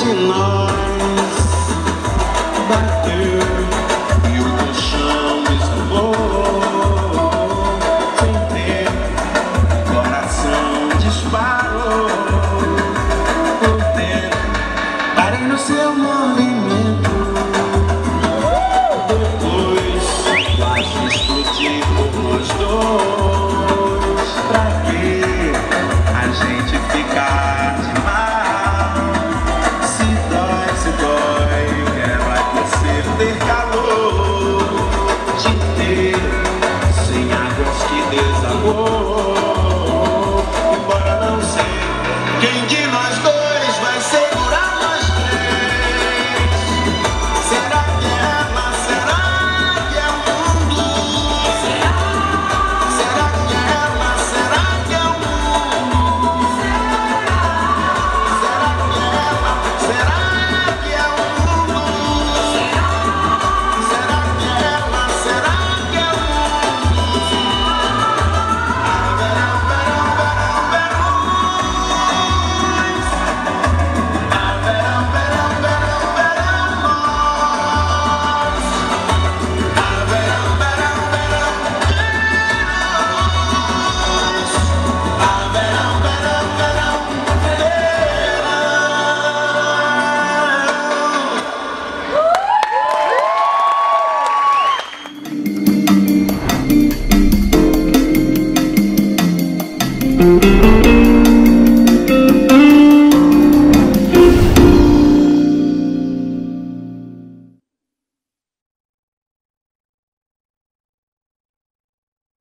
de nós bateu e o colchão desabou. Sem tempo, coração disparou. Por dentro, parei no seu movimento. Depois, quase explodi por nós dois. Pra que a gente ficar de mal? Se dói, quero é você ter calor. De ter, sem águas que desabou. Embora não sei quem de nós dois vai segurar nós três. Será que é ela? Será que é o mundo? Será que é ela? Será que é o mundo? Será que é ela? Será que é o mundo? Será que é ela? Será que é o mundo? Música